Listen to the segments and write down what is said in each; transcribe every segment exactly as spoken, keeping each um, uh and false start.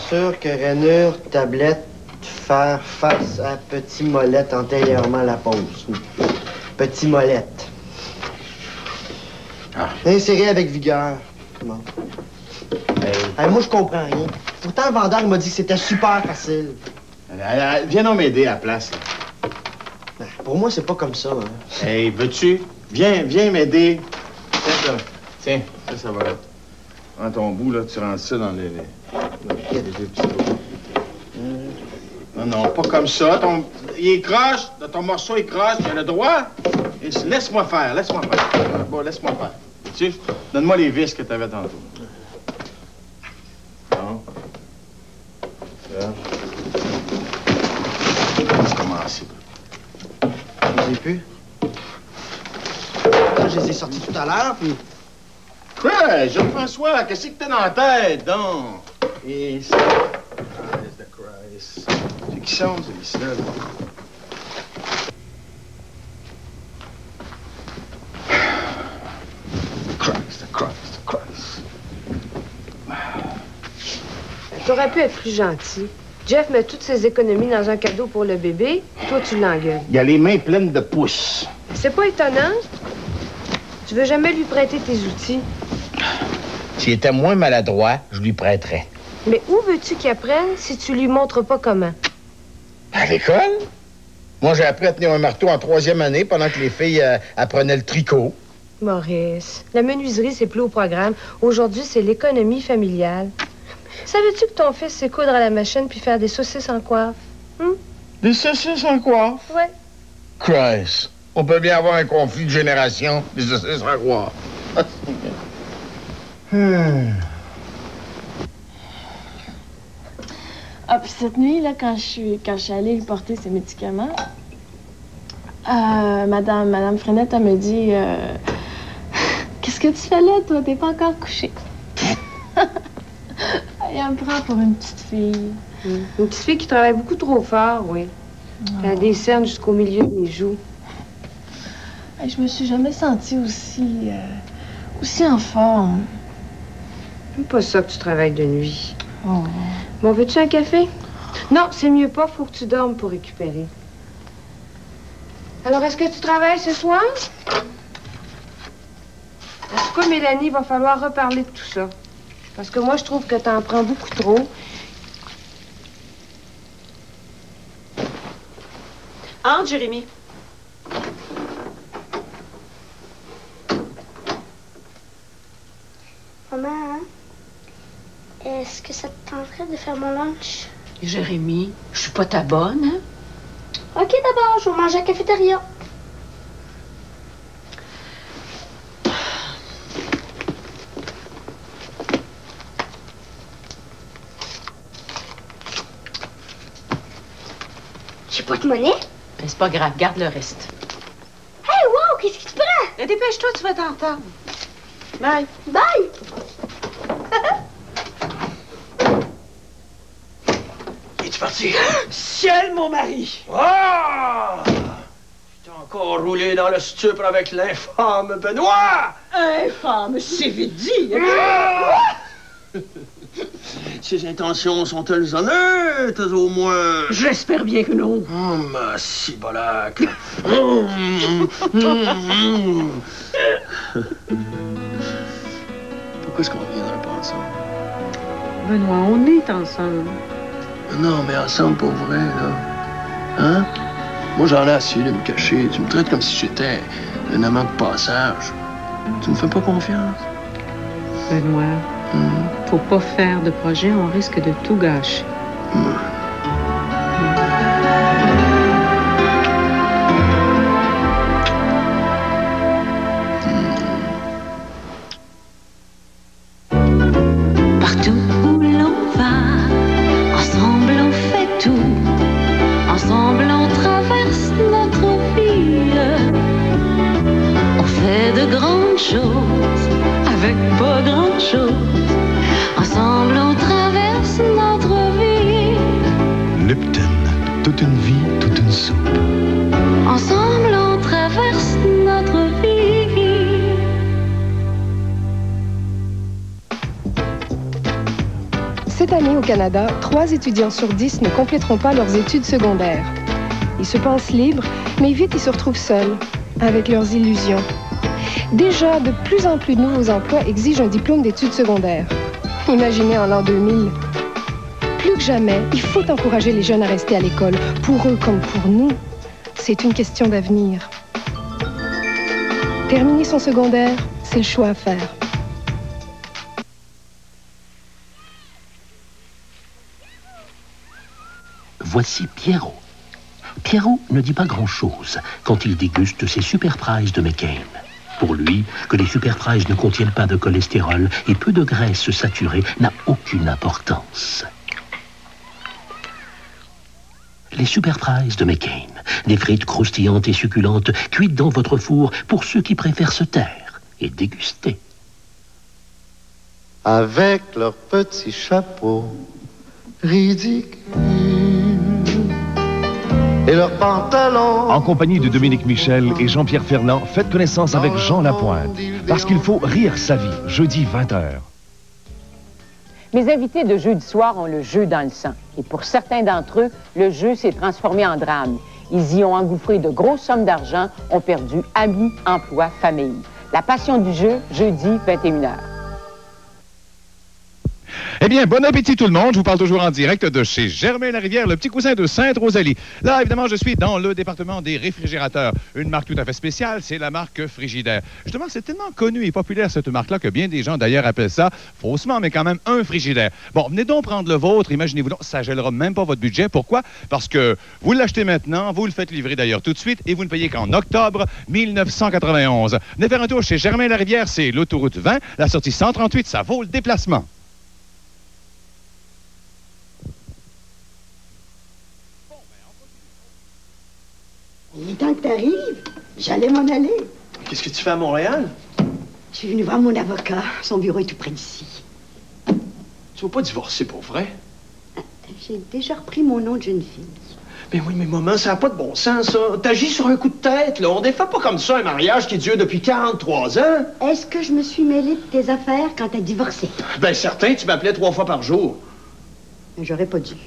sûr que rainure, tablette, faire face à Petit Molette antérieurement à la pause. Petit Molette. Ah. Insérer avec vigueur. Comment? Hey. Hey, moi, je comprends rien. Pourtant, le vendeur il m'a dit que c'était super facile. Allez, allez, viens donc m'aider à la place. Là. Ben, pour moi, c'est pas comme ça. Hein. Hey, veux-tu? Viens, viens m'aider. Tiens ça. Tiens, ça, ça va être. Dans ton bout, là, tu rentres ça dans les... les... dans les deux petits bouts. Non, non, pas comme ça. Ton... Il est croche. Ton morceau est croche. Tu as le droit. Et... Laisse-moi faire. Laisse-moi faire. Bon, laisse-moi faire. Tu sais, donne-moi les vis que tu avais tantôt. Non. Ça. On va commencer. Je les ai plus. Là, je les ai sortis tout à l'heure, puis... Quoi? Jean-François, qu'est-ce que t'as dans la tête, donc? Et ça... Christ de Christ. C'est qui sont, celui-ci, là? Christ de Christ de Christ. T'aurais pu être plus gentil. Jeff met toutes ses économies dans un cadeau pour le bébé. Toi, tu l'engueules. Il a les mains pleines de pouces. C'est pas étonnant. Tu veux jamais lui prêter tes outils. S'il était moins maladroit, je lui prêterais. Mais où veux-tu qu'il apprenne si tu lui montres pas comment? À l'école? Moi, j'ai appris à tenir un marteau en troisième année pendant que les filles euh, apprenaient le tricot. Maurice, la menuiserie, c'est plus au programme. Aujourd'hui, c'est l'économie familiale. Savais-tu que ton fils sait coudre à la machine puis faire des saucisses en coiffe? Hum? Des saucisses en coiffe? Ouais. Christ, on peut bien avoir un conflit de génération, des saucisses en coiffe. hmm. Ah, puis cette nuit, là, quand je suis, quand je suis allée lui porter ses médicaments, euh, Madame, Madame Frenette, elle me dit euh, qu'est-ce que tu fais là, toi? T'es pas encore couché. Elle me prend pour une petite fille. Mmh. Une petite fille qui travaille beaucoup trop fort, oui. Oh. Elle a des cernes jusqu'au milieu des joues. Hey, je me suis jamais sentie aussi... Euh, aussi en forme. C'est pas ça que tu travailles de nuit. Oh. Bon, veux-tu un café? Non, c'est mieux pas. Faut que tu dormes pour récupérer. Alors, est-ce que tu travailles ce soir? En tout cas, Mélanie, il va falloir reparler de tout ça. Parce que moi, je trouve que t'en prends beaucoup trop. Entre, Jérémy. Maman, est-ce que ça te tenterait de faire mon lunch? Jérémy, je suis pas ta bonne, hein? OK, d'abord, je vais manger à la cafétéria. J'ai pas de monnaie? Ben, c'est pas grave, garde le reste. Hey, wow, qu'est-ce que tu prends? Ben, dépêche-toi, tu vas être en retard. Bye. Bye! Es-tu parti? Ciel, mon mari! Ah! Tu t'es encore roulé dans le stupre avec l'infâme Benoît! Infâme, c'est vite dit! Ah! Ses intentions sont-elles honnêtes, au moins? J'espère bien que non. Oh, ma cibolac! Pourquoi est-ce qu'on ne reviendrait pas ensemble? Benoît, on est ensemble. Non, mais ensemble pour vrai, là. Hein? Moi, j'en ai assez de me cacher. Tu me traites comme si j'étais un amant de passage. Tu me fais pas confiance? Benoît, Mmh. faut pas faire de projet, on risque de tout gâcher. Mmh. Partout où l'on va, ensemble on fait tout. Ensemble on traverse notre vie. On fait de grandes choses avec pas grand chose. Ensemble on traverse notre vie. Lipton, toute une vie, toute une soupe. Ensemble on traverse notre vie. C'est Cette année, au Canada, trois étudiants sur dix ne compléteront pas leurs études secondaires. Ils se pensent libres, mais vite ils se retrouvent seuls, avec leurs illusions. Déjà, de plus en plus de nouveaux emplois exigent un diplôme d'études secondaires. Imaginez en l'an deux mille. Plus que jamais, il faut encourager les jeunes à rester à l'école. Pour eux comme pour nous, c'est une question d'avenir. Terminer son secondaire, c'est le choix à faire. Voici Pierrot. Pierrot ne dit pas grand-chose quand il déguste ses Super Prize de McCain. Pour lui, que les Super Prize ne contiennent pas de cholestérol et peu de graisse saturée n'a aucune importance. Les Super Prize de McCain, des frites croustillantes et succulentes cuites dans votre four pour ceux qui préfèrent se taire et déguster. Avec leurs petits chapeaux ridicules et leurs pantalons. En compagnie de Dominique Michel et Jean-Pierre Fernand, faites connaissance avec Jean Lapointe. Parce qu'il faut rire sa vie, jeudi vingt heures. Mes invités de jeudi soir ont le jeu dans le sang. Et pour certains d'entre eux, le jeu s'est transformé en drame. Ils y ont engouffré de grosses sommes d'argent, ont perdu amis, emploi, famille. La passion du jeu, jeudi vingt et une heures. Eh bien, bon appétit tout le monde. Je vous parle toujours en direct de chez Germain-Larivière, le petit cousin de Sainte-Rosalie. Là, évidemment, je suis dans le département des réfrigérateurs. Une marque tout à fait spéciale, c'est la marque Frigidaire. Justement, c'est tellement connu et populaire, cette marque-là, que bien des gens, d'ailleurs, appellent ça, faussement, mais quand même, un frigidaire. Bon, venez donc prendre le vôtre. Imaginez-vous donc, ça ne gèlera même pas votre budget. Pourquoi? Parce que vous l'achetez maintenant, vous le faites livrer d'ailleurs tout de suite, et vous ne payez qu'en octobre mille neuf cent quatre-vingt-onze. Venez faire un tour chez Germain-Larivière, c'est l'autoroute vingt, la sortie cent trente-huit, ça vaut le déplacement. Il est temps que t'arrives. J'allais m'en aller. Qu'est-ce que tu fais à Montréal? Je suis venue voir mon avocat. Son bureau est tout près d'ici. Tu vas pas divorcer pour vrai? J'ai déjà repris mon nom de jeune fille. Mais oui, mais maman, ça n'a pas de bon sens, ça. T'agis sur un coup de tête, là. On défait pas comme ça un mariage qui dure depuis quarante-trois ans. Est-ce que je me suis mêlée de tes affaires quand t'as divorcé? Ben certain, tu m'appelais trois fois par jour. J'aurais pas dû.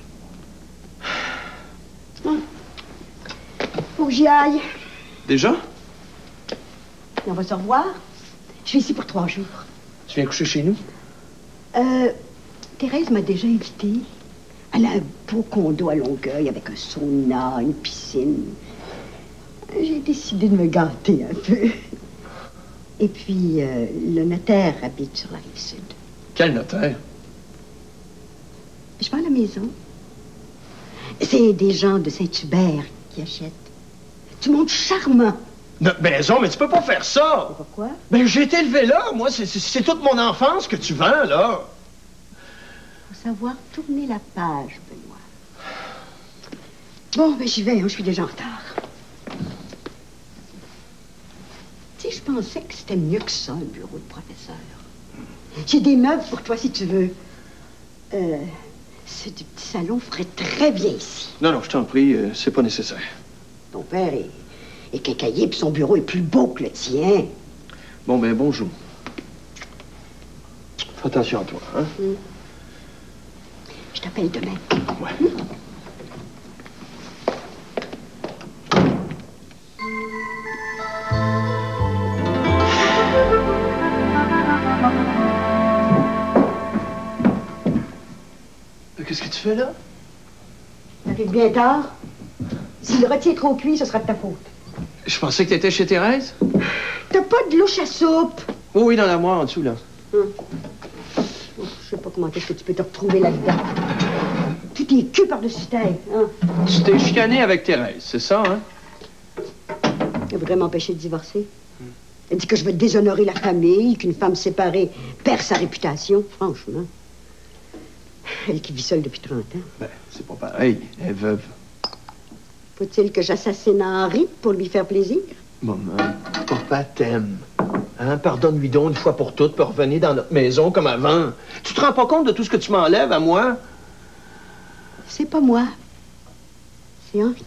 Hum. Faut que j'y aille. Déjà? On va se revoir. Je suis ici pour trois jours. Tu viens coucher chez nous? Euh, Thérèse m'a déjà invitée. Elle a un beau condo à Longueuil avec un sauna, une piscine. J'ai décidé de me gâter un peu. Et puis, euh, le notaire habite sur la rive sud. Quel notaire? Je vais à la maison. C'est des gens de Saint-Hubert qui achètent. Du monde charmant. Notre maison, mais tu peux pas faire ça! Pourquoi? Ben, j'ai été élevé là, moi. C'est toute mon enfance que tu vends, là. Faut savoir tourner la page, Benoît. Bon, ben, j'y vais, hein, je suis déjà en retard. Tu sais, je pensais que c'était mieux que ça, le bureau de professeur. J'ai des meubles pour toi, si tu veux. Euh, ce petit salon ferait très bien ici. Non, non, je t'en prie, euh, c'est pas nécessaire. Ton père est, est quincaillier, puis son bureau est plus beau que le tien. Bon, ben, bonjour. Fais attention à toi, hein? Mm. Je t'appelle demain. Ouais. Mm. Qu'est-ce que tu fais là? T'arrives bien tard. Si le rôti est trop cuit, ce sera de ta faute. Je pensais que t'étais chez Thérèse. T'as pas de louche à soupe? Oh oui, dans l'armoire en dessous, là. Hum. Oh, je sais pas comment est-ce que tu peux te retrouver là-dedans. Tout est cul par-dessus terre, hein? Tu t'es chicané avec Thérèse, c'est ça, hein? Elle voudrait m'empêcher de divorcer. Elle dit que je veux déshonorer la famille, qu'une femme séparée perd sa réputation. Franchement. Elle qui vit seule depuis trente ans. Ben, c'est pas pareil. Elle est veuve. Faut-il que j'assassine Henri pour lui faire plaisir? Maman, papa t'aime. Hein? Pardonne-lui donc une fois pour toutes pour revenir dans notre maison comme avant. Tu te rends pas compte de tout ce que tu m'enlèves à moi? C'est pas moi. C'est Henri.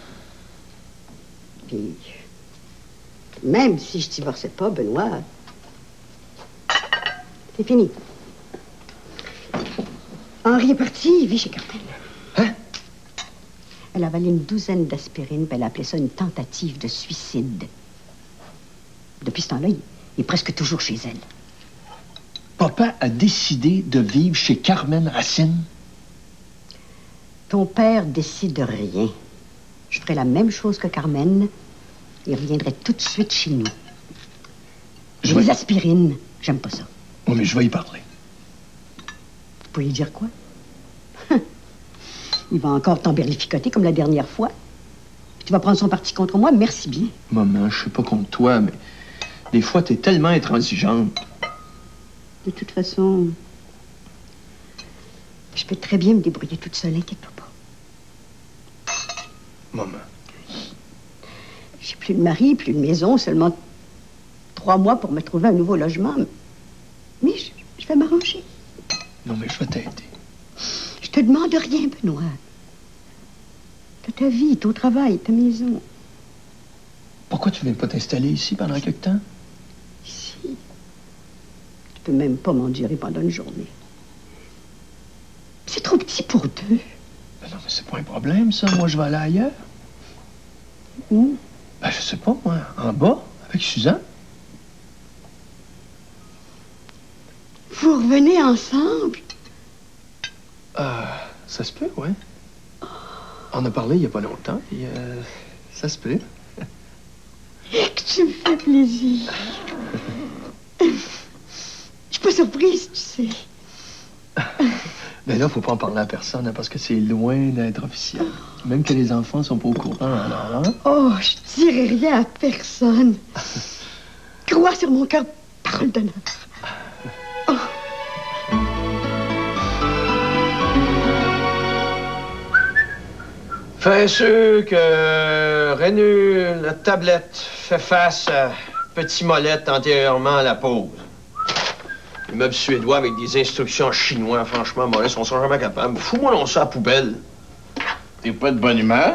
Puis, même si je divorçais pas, Benoît, c'est fini. Henri est parti, il vit chez Carmen. Hein? Elle a avalé une douzaine d'aspirines, puis elle a appelé ça une tentative de suicide. Depuis ce temps-là, il, il est presque toujours chez elle. Papa a décidé de vivre chez Carmen Racine? Ton père décide rien. Je ferais la même chose que Carmen. Il reviendrait tout de suite chez nous. Je Les vais... aspirines, j'aime pas ça. Oui, mais je vais y parler. Tu peux lui dire quoi? Il va encore t'emberlificoter comme la dernière fois. Tu vas prendre son parti contre moi, merci bien. Maman, je sais pas contre toi, mais des fois, t'es tellement intransigeante. De toute façon, je peux très bien me débrouiller toute seule, inquiète-toi pas. Maman. J'ai plus de mari, plus de maison, seulement trois mois pour me trouver un nouveau logement. Mais je, je vais m'arranger. Non, mais je vais t'aider. Je te demande rien, Benoît. T'as ta vie, ton travail, ta maison. Pourquoi tu viens pas t'installer ici pendant quelque temps? Ici? Tu peux même pas m'endurer pendant une journée. C'est trop petit pour deux. Ben non, mais c'est pas un problème, ça. Moi, je vais aller ailleurs. Où? Ben, je sais pas, moi. En bas, avec Suzanne. Vous revenez ensemble? Euh, ça se peut, ouais. On a parlé il y a pas longtemps, et euh, ça se peut. Que tu me fais plaisir. Je suis pas surprise, tu sais. Ben là, faut pas en parler à personne, hein, parce que c'est loin d'être officiel. Même que les enfants sont pas au courant, alors, hein? Oh, je dirai rien à personne. Crois sur mon cœur, parole d'honneur. Oh. Fait sûr que Rénu, la tablette, fait face à Petit Molette antérieurement à la pause. Le meuble suédois avec des instructions en chinois, franchement, Maurice, on sera jamais capable. Fous-moi non ça à la poubelle. T'es pas de bonne humeur?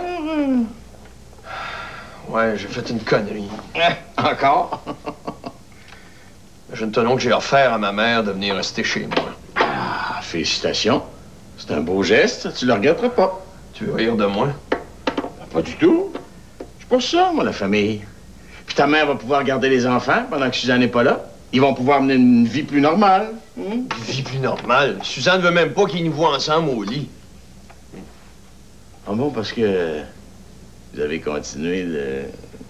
Ouais, j'ai fait une connerie. Eh, encore? J'ai une tonneau que j'ai offert à ma mère de venir rester chez moi. Ah, félicitations. C'est un beau geste, tu le regretteras pas. Tu veux rire de moi? Pas du tout. Je suis pour ça, moi, la famille. Puis ta mère va pouvoir garder les enfants pendant que Suzanne n'est pas là. Ils vont pouvoir mener une vie plus normale. Hein? Une vie plus normale? Suzanne veut même pas qu'ils nous voient ensemble au lit. Ah bon, parce que vous avez continué de...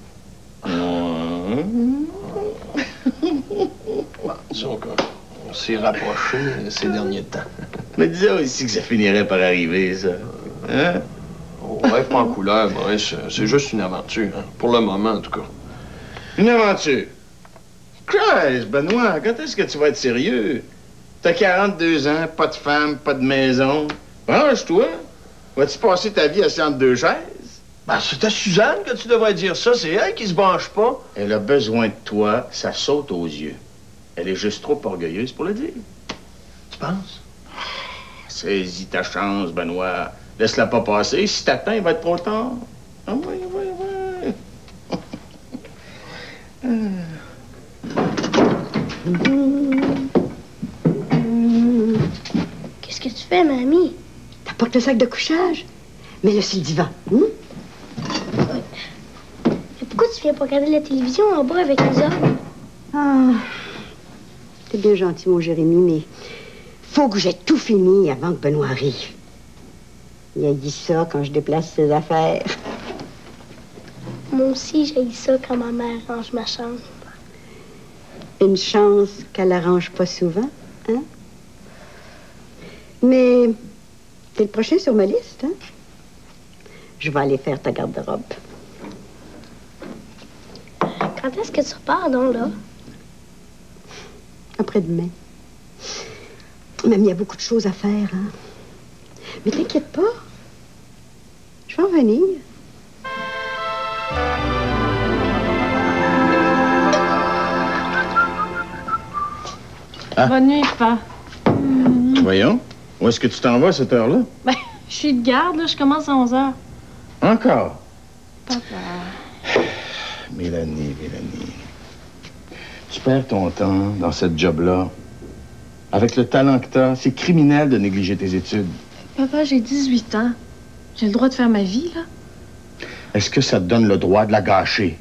Bon, disons qu'on s'est rapprochés ces derniers temps. Mais disais aussi que ça finirait par arriver, ça. Hein? Oh, rêve pas en couleur, Maurice. C'est juste une aventure, hein? Pour le moment, en tout cas. Une aventure? Christ, Benoît, quand est-ce que tu vas être sérieux? T'as quarante-deux ans, pas de femme, pas de maison. Branche-toi. Vas-tu passer ta vie assis entre deux chaises? Ben, c'est à Suzanne que tu devrais dire ça. C'est elle qui se branche pas. Elle a besoin de toi, ça saute aux yeux. Elle est juste trop orgueilleuse pour le dire. Tu penses? Saisis ta chance, Benoît. Laisse-la pas passer. Si t'attends, il va être trop tard. Ah oui, oui, oui. Qu'est-ce que tu fais, mamie? T'apportes le sac de couchage? Mets-le sur le divan. Hein? Oui. Mais pourquoi tu viens pas regarder la télévision en bas avec nous autres? Ah, t'es bien gentil, mon Jérémy, mais faut que j'ai tout fini avant que Benoît arrive. Il a dit ça quand je déplace ses affaires. Moi aussi, j'ai eu ça quand ma mère range ma chambre. Une chance qu'elle arrange pas souvent, hein? Mais t'es le prochain sur ma liste, hein? Je vais aller faire ta garde-robe. Quand est-ce que tu repars, donc, là? Après-demain. Même il y a beaucoup de choses à faire, hein? Mais t'inquiète pas. Je vais en venir. Ah. Bonne nuit, papa. Mmh. Voyons. Où est-ce que tu t'en vas à cette heure-là? Ben, je suis de garde, là. Je commence à onze heures. Encore? Papa. Mélanie, Mélanie. Tu perds ton temps dans cette job-là. Avec le talent que t'as, c'est criminel de négliger tes études. Papa, j'ai dix-huit ans. J'ai le droit de faire ma vie, là. Est-ce que ça te donne le droit de la gâcher?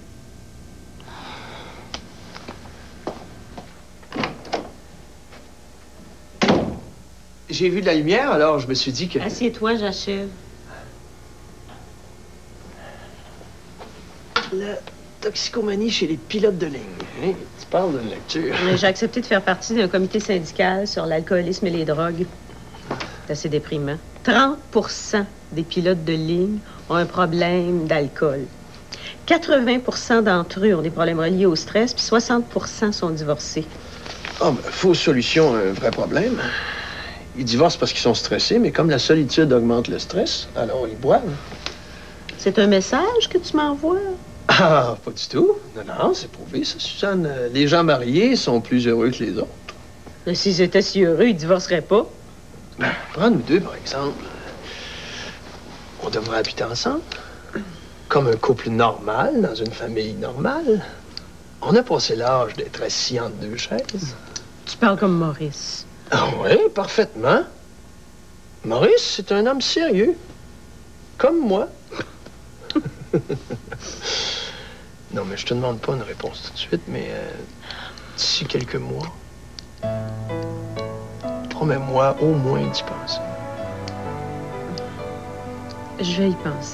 J'ai vu de la lumière, alors je me suis dit que... Assieds-toi, j'achève. La toxicomanie chez les pilotes de ligne. Hein? Tu parles de lecture. J'ai accepté de faire partie d'un comité syndical sur l'alcoolisme et les drogues. C'est assez déprimant. trente pour cent des pilotes de ligne ont un problème d'alcool. quatre-vingts pour cent d'entre eux ont des problèmes reliés au stress, puis soixante pour cent sont divorcés. Ah, ben, fausse solution à un vrai problème. Ils divorcent parce qu'ils sont stressés, mais comme la solitude augmente le stress, alors ils boivent. C'est un message que tu m'envoies? Ah, pas du tout. Non, non, c'est prouvé, ça, Suzanne. Les gens mariés sont plus heureux que les autres. Mais s'ils étaient si heureux, ils divorceraient pas. Ben, prends-nous deux, par exemple. On devrait habiter ensemble. Comme un couple normal, dans une famille normale. On a passé l'âge d'être assis entre deux chaises. Tu parles comme Maurice. Ah oui, parfaitement. Maurice, c'est un homme sérieux. Comme moi. Non, mais je te demande pas une réponse tout de suite, mais euh, d'ici quelques mois, promets-moi au moins d'y penser. Je vais y penser.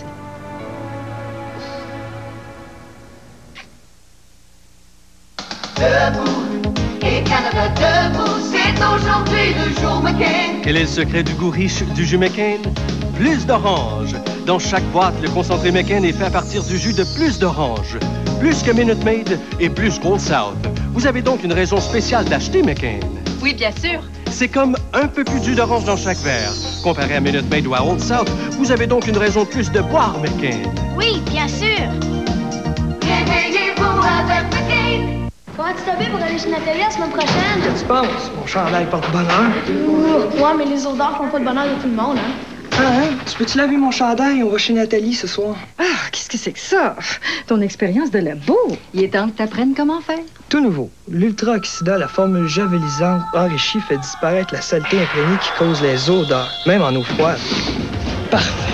Debout, et Canada debout, c'est aujourd'hui le jour McCain. Quel est le secret du goût riche du jus McCain? Plus d'orange. Dans chaque boîte, le concentré McCain est fait à partir du jus de plus d'orange. Plus que Minute Maid et plus qu'Old South. Vous avez donc une raison spéciale d'acheter McCain. Oui, bien sûr. C'est comme un peu plus de jus d'orange dans chaque verre. Comparé à Minute Maid ou à Old South, vous avez donc une raison de plus de boire McCain. Oui, bien sûr. Réveillez-vous avec McCain. Comment tu t'habilles pour aller chez Nathalie la semaine prochaine? Qu'est-ce que tu penses? Mon chandail porte bonheur. Ouh, ouais, mais les odeurs font pas de bonheur de tout le monde, hein. Ah, hein? Tu peux-tu laver mon chandail? On va chez Nathalie ce soir. Ah, qu'est-ce que c'est que ça? Ton expérience de labo. Il est temps que t'apprennes comment faire. Tout nouveau. L'ultra-oxydol, la formule javelisante enrichie, fait disparaître la saleté imprégnée qui cause les odeurs, même en eau froide. Parfait.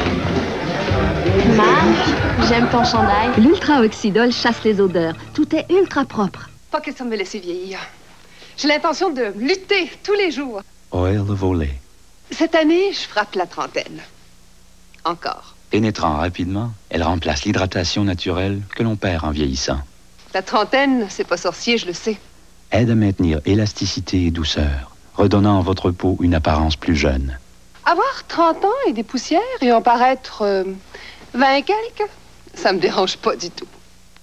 Marc, j'aime ton chandail. L'ultra-oxydol chasse les odeurs. Tout est ultra propre. Pas question de me laisser vieillir. J'ai l'intention de lutter tous les jours. Oil of Olay. Cette année, je frappe la trentaine. Encore. Pénétrant rapidement, elle remplace l'hydratation naturelle que l'on perd en vieillissant. La trentaine, c'est pas sorcier, je le sais. Aide à maintenir élasticité et douceur, redonnant à votre peau une apparence plus jeune. Avoir trente ans et des poussières et en paraître euh, vingt et quelques, ça me dérange pas du tout.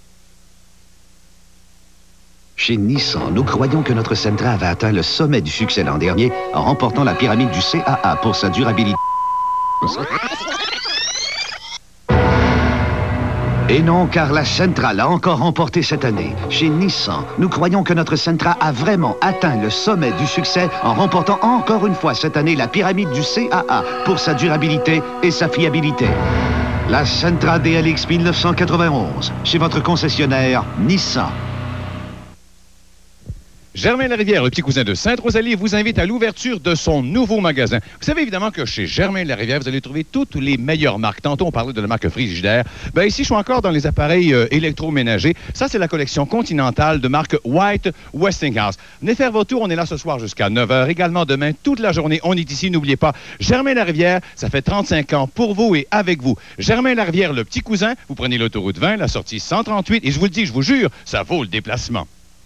Chez Nissan, nous croyons que notre Sentra avait atteint le sommet du succès l'an dernier en remportant la pyramide du C A A pour sa durabilité. Et non, car la Sentra l'a encore remporté cette année. Chez Nissan, nous croyons que notre Sentra a vraiment atteint le sommet du succès en remportant encore une fois cette année la pyramide du C A A pour sa durabilité et sa fiabilité. La Sentra D L X mille neuf cent quatre-vingt-onze, chez votre concessionnaire Nissan. Germain Larivière, le petit cousin de Sainte-Rosalie, vous invite à l'ouverture de son nouveau magasin. Vous savez évidemment que chez Germain Larivière, vous allez trouver toutes les meilleures marques. Tantôt, on parlait de la marque Frigidaire. Ben ici, je suis encore dans les appareils euh, électroménagers. Ça, c'est la collection continentale de marque White Westinghouse. Venez faire votre tour. On est là ce soir jusqu'à neuf heures. Également, demain, toute la journée, on est ici. N'oubliez pas, Germain Larivière, ça fait trente-cinq ans pour vous et avec vous. Germain Larivière, le petit cousin, vous prenez l'autoroute vingt, la sortie cent trente-huit, et je vous le dis, je vous jure, ça vaut le déplacement.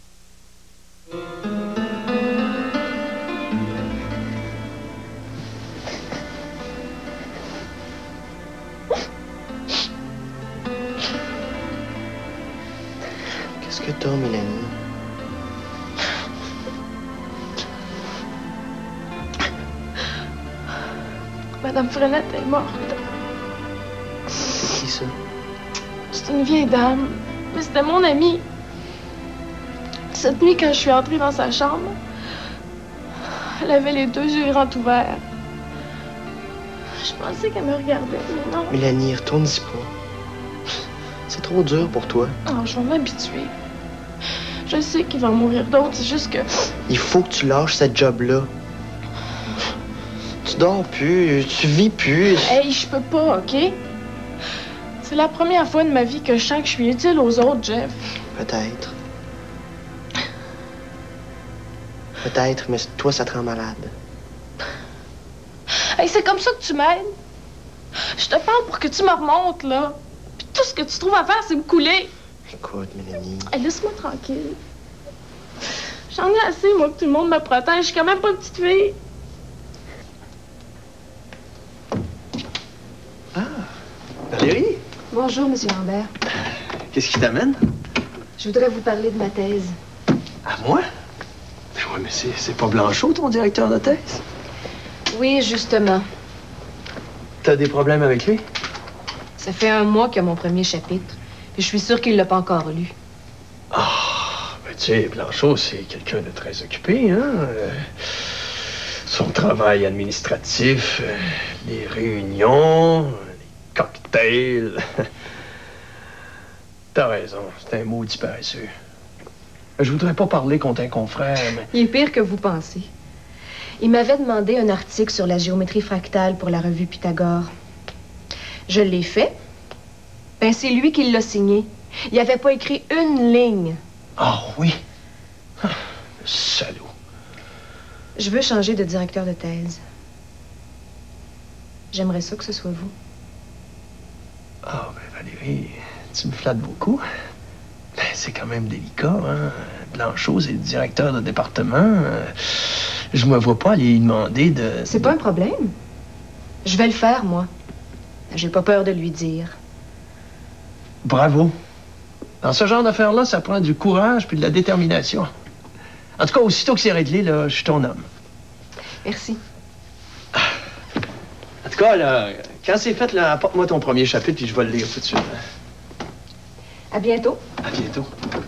Qu'est-ce que t'as, Mélanie? Madame Frenette est morte. C'est qui ça? C'est une vieille dame, mais c'était mon amie. Cette nuit, quand je suis entrée dans sa chambre, elle avait les deux yeux grands ouverts. Je pensais qu'elle me regardait, mais non. Mélanie, retourne-y pas. C'est trop dur pour toi. Oh, je vais m'habituer. Je sais qu'il va en mourir d'autres, c'est juste que... Il faut que tu lâches cette job-là. Tu dors plus, tu vis plus. Hey, je peux pas, OK? C'est la première fois de ma vie que je sens que je suis utile aux autres, Jeff. Peut-être. Peut-être, mais toi, ça te rend malade. Hey, c'est comme ça que tu m'aides? Je te parle pour que tu me remontes, là. Puis tout ce que tu trouves à faire, c'est me couler. Écoute, Mélanie. Hey, laisse-moi tranquille. J'en ai assez, moi, que tout le monde me protège. Je suis quand même pas une petite fille. Ah, Valérie? Bonjour, Monsieur Lambert. Qu'est-ce qui t'amène? Je voudrais vous parler de ma thèse. À moi? Ben oui, mais c'est, c'est pas Blanchot, ton directeur de thèse? Oui, justement. T'as des problèmes avec lui? Ça fait un mois qu'il y a mon premier chapitre. Puis je suis sûre qu'il l'a pas encore lu. Ah, ben tu sais, Blanchot, c'est quelqu'un de très occupé, hein? Euh, son travail administratif, euh, les réunions, les cocktails. T'as raison, c'est un maudit paresseux. Je voudrais pas parler contre un confrère, mais... Il est pire que vous pensez. Il m'avait demandé un article sur la géométrie fractale pour la revue Pythagore. Je l'ai fait. Ben, c'est lui qui l'a signé. Il n'avait pas écrit une ligne. Ah oui? Ah, le salaud. Je veux changer de directeur de thèse. J'aimerais ça que ce soit vous. Ah, ben Valérie, tu me flattes beaucoup. Ben, c'est quand même délicat, hein? Blanchot, c'est le directeur de département. Euh, je me vois pas aller lui demander de... C'est pas un problème. Je vais le faire, moi. J'ai pas peur de lui dire. Bravo. Dans ce genre d'affaires-là, ça prend du courage puis de la détermination. En tout cas, aussitôt que c'est réglé, là, je suis ton homme. Merci. En tout cas, là, quand c'est fait, là, apporte-moi ton premier chapitre puis je vais le lire tout de suite. Hein. À bientôt. À bientôt.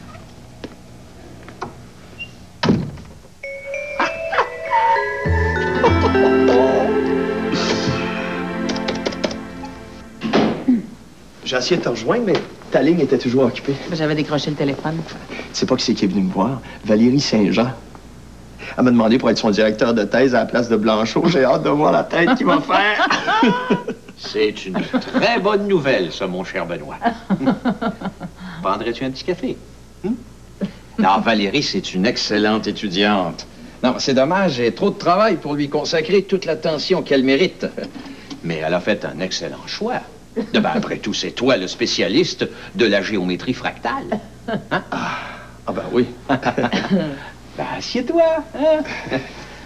J'ai essayé de te rejoindre, mais ta ligne était toujours occupée. J'avais décroché le téléphone. Tu sais pas qui c'est qui est venu me voir? Valérie Saint-Jean. Elle m'a demandé pour être son directeur de thèse à la place de Blanchot. J'ai hâte de voir la tête qu'il va faire. C'est une très bonne nouvelle, ça, mon cher Benoît. Prendrais-tu un petit café? Hmm? Non, Valérie, c'est une excellente étudiante. Non, c'est dommage, j'ai trop de travail pour lui consacrer toute l'attention qu'elle mérite. Mais elle a fait un excellent choix. Ben, après tout, c'est toi le spécialiste de la géométrie fractale. Hein? Ah, ah ben oui. Ben, assieds-toi. Hein?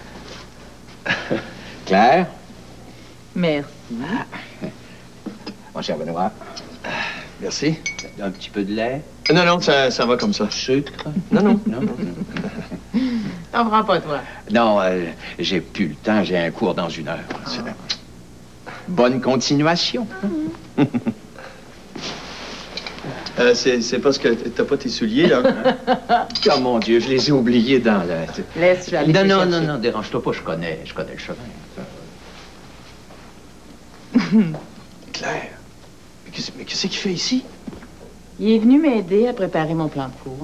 Claire? Merci. Ah. Mon cher Benoît. Merci. Un petit peu de lait? Non, non, ça, ça va comme ça. Sucre? Non, non. Non, non. T'en prends pas, toi? Non, euh, j'ai plus le temps, j'ai un cours dans une heure. Ah. Bonne continuation. euh, c'est parce que t'as pas tes souliers, là. Oh mon Dieu, je les ai oubliés dans la... Laisse, je vais aller Non, te non, chercher. non, non, dérange-toi pas, je connais, je connais le chemin. Claire, mais qu'est-ce mais qu'est-ce qu'il fait ici? Il est venu m'aider à préparer mon plan de cours.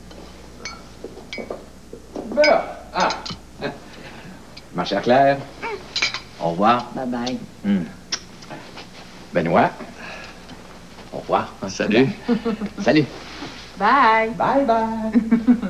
Bon, ah. Ma chère Claire, au revoir. Bye-bye. Hmm. Benoît, au revoir. Salut. Salut. Bye. Bye, bye.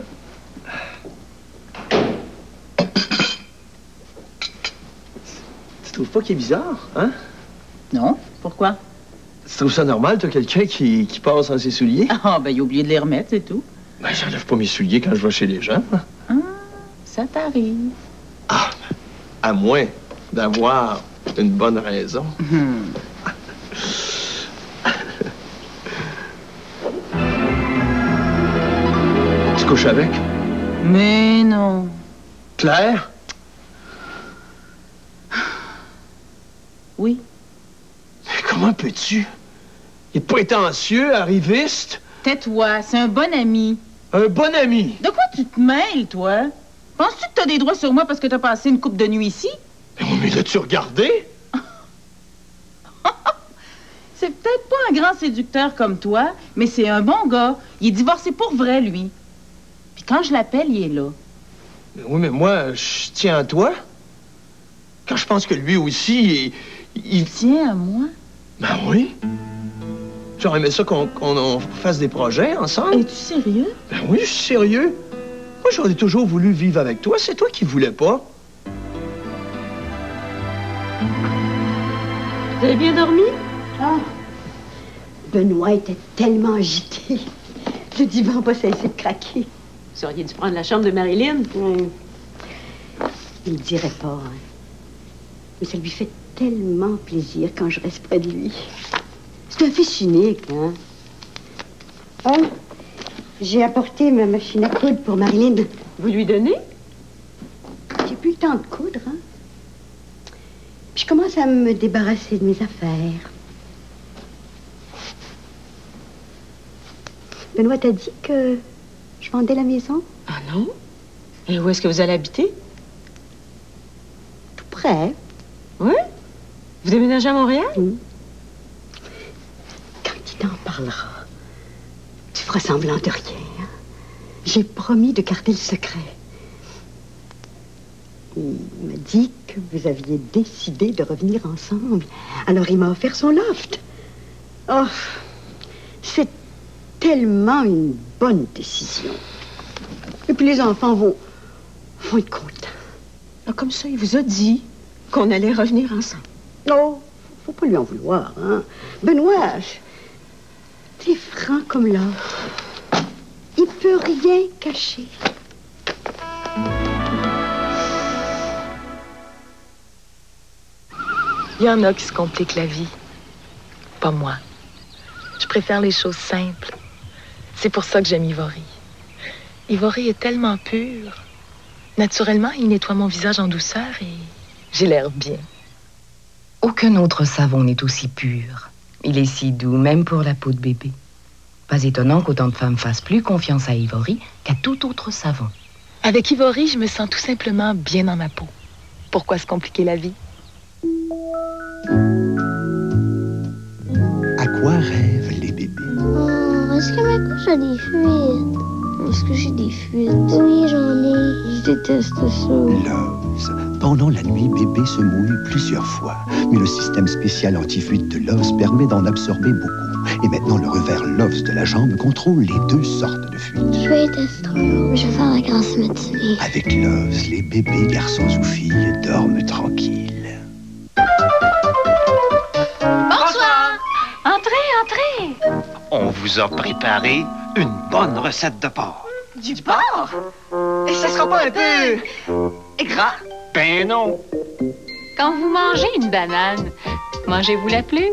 Tu trouves pas qu'il est bizarre, hein? Non. Pourquoi? Tu trouves ça normal, toi, quelqu'un qui, qui passe sans ses souliers? Ah, ben, il a oublié de les remettre, c'est tout. Ben, j'enlève pas mes souliers quand je vais chez les gens. Ah, ça t'arrive. Ah, à moins d'avoir une bonne raison. Hmm. Tu couches avec? Mais non. Claire? Oui. Mais comment peux-tu? Il est prétentieux, arriviste. Tais-toi, c'est un bon ami. Un bon ami? De quoi tu te mêles, toi? Penses-tu que t'as des droits sur moi parce que t'as passé une couple de nuit ici? Mais, mais l'as-tu regardé? C'est peut-être pas un grand séducteur comme toi, mais c'est un bon gars. Il est divorcé pour vrai, lui. Puis quand je l'appelle, il est là. Mais oui, mais moi, je tiens à toi. Quand je pense que lui aussi, il... il... tient à moi? Ben oui. J'aurais aimé ça qu'on qu'on fasse des projets ensemble. Es-tu sérieux? Ben oui, je suis sérieux. Moi, j'aurais toujours voulu vivre avec toi. C'est toi qui voulais pas. Vous avez bien dormi? Ah. Benoît était tellement agité. Le divan n'a pas cessé de craquer. Vous auriez dû prendre la chambre de Marilyn. Hum. Il ne dirait pas, hein. Mais ça lui fait tellement plaisir quand je reste près de lui. C'est un fils unique, hein? Oh, j'ai apporté ma machine à coudre pour Marilyn. Vous lui donnez? J'ai plus le temps de coudre, hein? Puis je commence à me débarrasser de mes affaires. Benoît t'a dit que je vendais la maison? Ah non? Et où est-ce que vous allez habiter? Tout près. Oui? Vous déménagez à Montréal? Mmh. Quand il t'en parlera, tu feras semblant de rien. Hein? J'ai promis de garder le secret. Il m'a dit que vous aviez décidé de revenir ensemble. Alors il m'a offert son loft. Oh, c'est tellement une bonne décision. Et puis les enfants vont, vont être contents. Ah, comme ça, il vous a dit qu'on allait revenir ensemble. Non, faut pas lui en vouloir, hein. Benoît, t'es franc comme l'or. Il peut rien cacher. Il y en a qui se compliquent la vie. Pas moi. Je préfère les choses simples. C'est pour ça que j'aime Ivory. Ivory est tellement pur. Naturellement, il nettoie mon visage en douceur et j'ai l'air bien. Aucun autre savon n'est aussi pur. Il est si doux, même pour la peau de bébé. Pas étonnant qu'autant de femmes fassent plus confiance à Ivory qu'à tout autre savon. Avec Ivory, je me sens tout simplement bien dans ma peau. Pourquoi se compliquer la vie? À quoi rêvent les bébés? Oh, est-ce que ma couche a des fuites? Est-ce que j'ai des fuites? Oui, j'en ai. Je déteste ça. Loves. Pendant la nuit, bébé se mouille plusieurs fois. Mais le système spécial anti-fuite de Loves permet d'en absorber beaucoup. Et maintenant, le revers Loves de la jambe contrôle les deux sortes de fuites. Je vais être astronome. Je vais faire la grasse matinée. Avec Loves, les bébés, garçons ou filles, dorment tranquilles. Bonsoir! Entrez, entrez! On vous a préparé une bonne recette de porc. Du porc? Et ce sera pas un peu... gras? Ben non. Quand vous mangez une banane, mangez-vous la plure?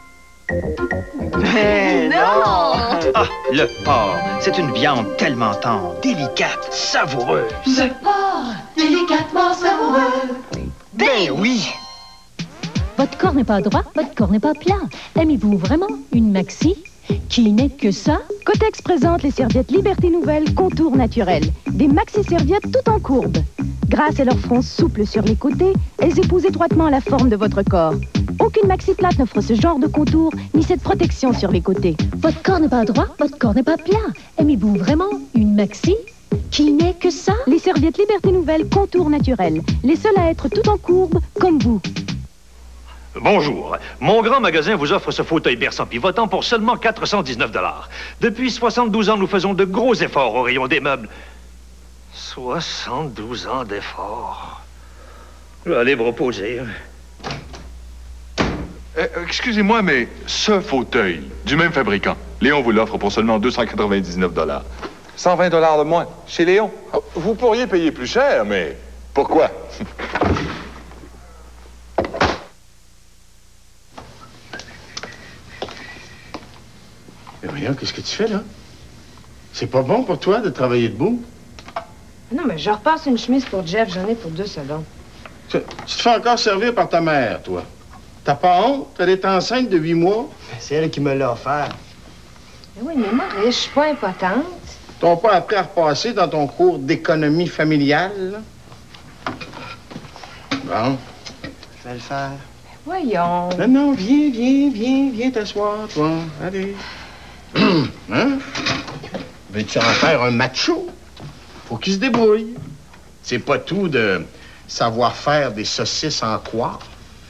Ben non! Ah, le porc, c'est une viande tellement tendre, délicate, savoureuse. Le porc, délicatement savoureux. Ben oui! Votre corps n'est pas droit, votre corps n'est pas plat. Aimez-vous vraiment une maxi qui n'est que ça? Kotex présente les serviettes Liberté Nouvelle Contour Naturel. Des maxi-serviettes tout en courbe. Grâce à leur front souple sur les côtés, elles épousent étroitement la forme de votre corps. Aucune maxi plate n'offre ce genre de contour ni cette protection sur les côtés. Votre corps n'est pas droit, votre corps n'est pas plat. Aimez-vous vraiment une maxi qui n'est que ça? Les serviettes Liberté Nouvelle Contour Naturel. Les seules à être tout en courbe comme vous. Bonjour. Mon grand magasin vous offre ce fauteuil berçant pivotant pour seulement quatre cent dix-neuf dollars. Depuis soixante-douze ans, nous faisons de gros efforts au rayon des meubles. soixante-douze ans d'efforts. Je vais aller me reposer. Euh, Excusez-moi, mais ce fauteuil, du même fabricant, Léon vous l'offre pour seulement deux cent quatre-vingt-dix-neuf dollars. cent vingt dollars de moins, chez Léon. Vous pourriez payer plus cher, mais pourquoi? Mais voyons, qu'est-ce que tu fais, là? C'est pas bon pour toi de travailler debout? Non, mais je repasse une chemise pour Jeff, j'en ai pour deux secondes. Tu, tu te fais encore servir par ta mère, toi. T'as pas honte? Elle est enceinte de huit mois. C'est elle qui me l'a offert. Mais oui, mais Maurice, je suis pas impotente. T'as pas appris à repasser dans ton cours d'économie familiale, là? Bon. Je vais le faire. Voyons. Non, non, viens, viens, viens, viens t'asseoir, toi. Allez. Hein? Veux-tu en faire un macho? Faut qu'il se débrouille. C'est pas tout de savoir faire des saucisses en coiffe.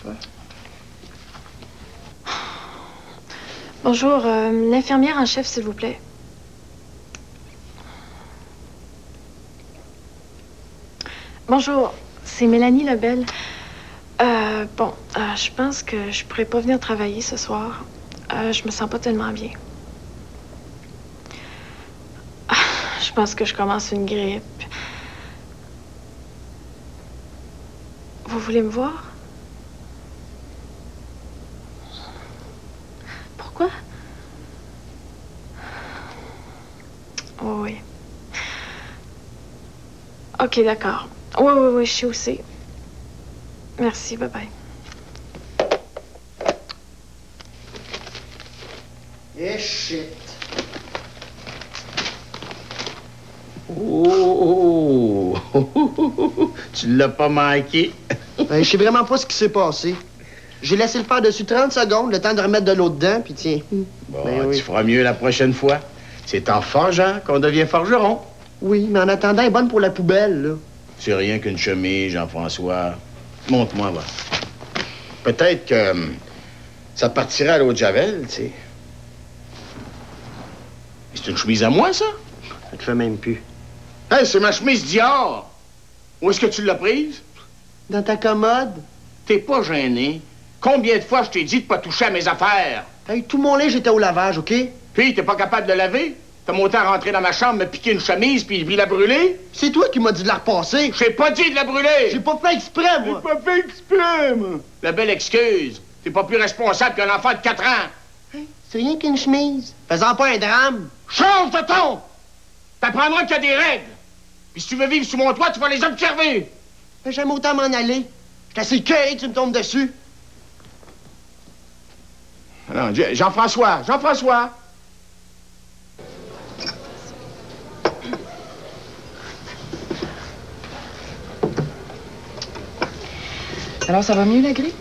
Bonjour, euh, l'infirmière en chef, s'il vous plaît. Bonjour, c'est Mélanie Lebel. Euh, bon, euh, je pense que je pourrais pas venir travailler ce soir. Euh, je me sens pas tellement bien. Ah, je pense que je commence une grippe. Vous voulez me voir? Pourquoi? Oh, oui. OK, d'accord. Oui, oui, oui, je sais où c'est. Merci, bye-bye. Eh, shit. Oh! Tu l'as pas manqué? Ben, je sais vraiment pas ce qui s'est passé. J'ai laissé le faire dessus trente secondes, le temps de remettre de l'eau dedans, puis tiens. Bon, Ben oui. tu feras mieux la prochaine fois. C'est en forgeant qu'on devient forgeron. Oui, mais en attendant, elle est bonne pour la poubelle, là. C'est rien qu'une chemise, Jean-François. Montre-moi, va. Peut-être que hum, ça partirait à l'eau de Javel, tu sais. C'est une chemise à moi, ça? Ça te fait même plus. Hey, c'est ma chemise Dior! Où est-ce que tu l'as prise? Dans ta commode. T'es pas gêné? Combien de fois je t'ai dit de pas toucher à mes affaires? Hey, tout mon linge était au lavage, OK? Puis, t'es pas capable de le laver? T'as monté à rentrer dans ma chambre, me piquer une chemise, puis, puis la brûler? C'est toi qui m'as dit de la repasser. J'ai pas dit de la brûler! J'ai pas fait exprès, moi. J'ai pas fait exprès, moi. La belle excuse. T'es pas plus responsable qu'un enfant de quatre ans. Hey, c'est rien qu'une chemise. Faisant pas un drame. Change de ton! T'apprendras qu'il y a des règles. Puis si tu veux vivre sous mon toit, tu vas les observer. Ben, j'aime autant m'en aller. J'étais assez cueilli que tu me tombes dessus. Non, Jean-François, Jean-François. Alors, ça va mieux, la grippe?